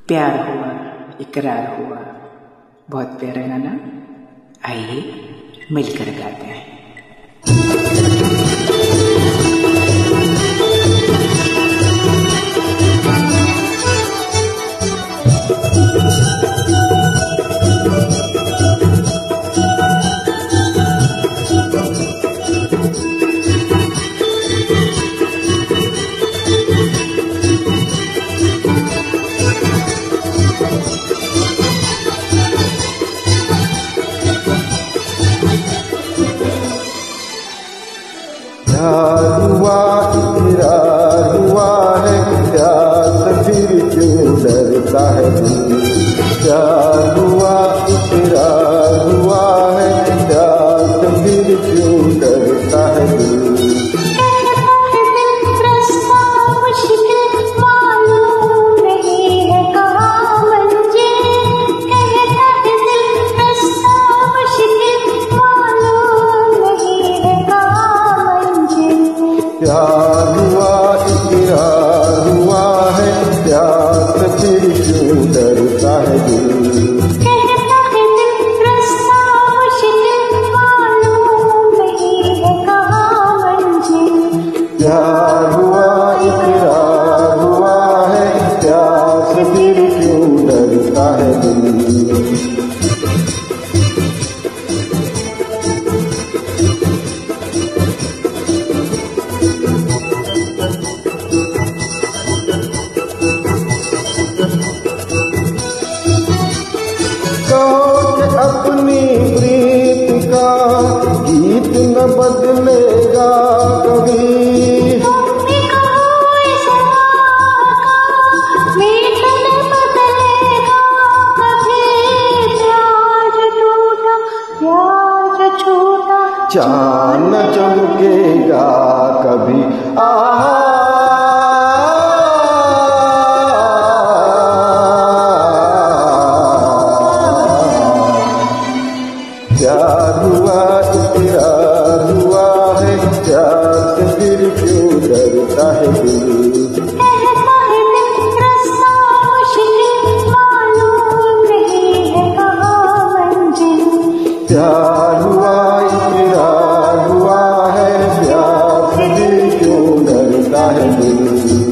प्यार हुआ, इकरार हुआ। बहुत प्यारा गाना, आइए मिलकर गाते हैं। प्यार हुआ, इकरार हुआ है, प्यार से फिर क्यों डरता है दिल। प्यार हुआ, इकरार हुआ है, प्यार से फिर क्यों डरता है दिल। प्यार हुआ, इकरार हुआ है, प्यार से फिर क्यों डरता है दिल। प्यार हुआ, इकरार हुआ है, प्यार से फिर क्यों डरता है दिल। अपनी प्रीत का गीत न बदलेगा कभी। चांद न चमकेगा कभी। प्यार हुआ, इकरार हुआ है, प्यार से फिर क्यों डरता है दिल। प्यार हुआ, इकरार हुआ है, प्यार से फिर क्यों डरता है दिल।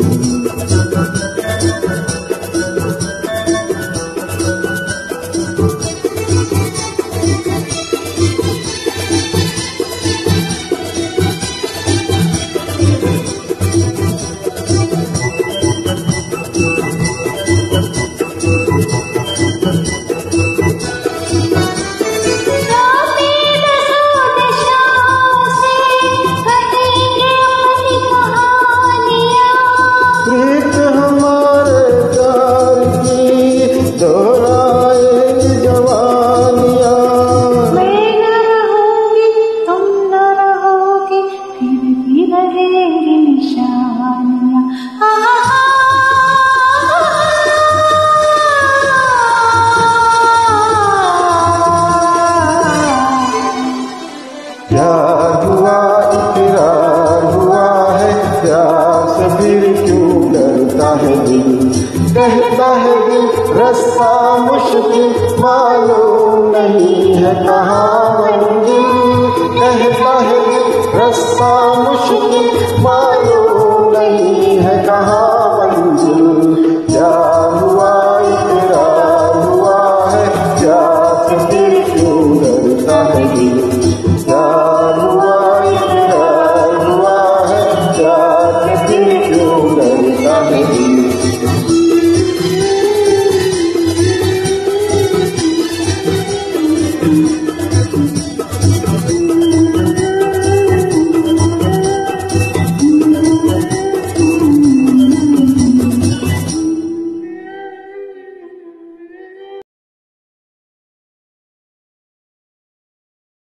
प्यार हुआ, इकरार हुआ है, प्यार से फिर क्यों डरता है दिल। कहता है दिल रास्ता मुश्किल, मालूम नहीं है कहाँ मंजिल। कहता है दिल रास्ता मुश्किल, मालूम नहीं है कहाँ मंजिल। प्यार हुआ, इकरार हुआ है, प्यार से फिर क्यों डरता है दिल। प्यार हुआ, इकरार हुआ है, प्यार से फिर क्यों डरता है दिल।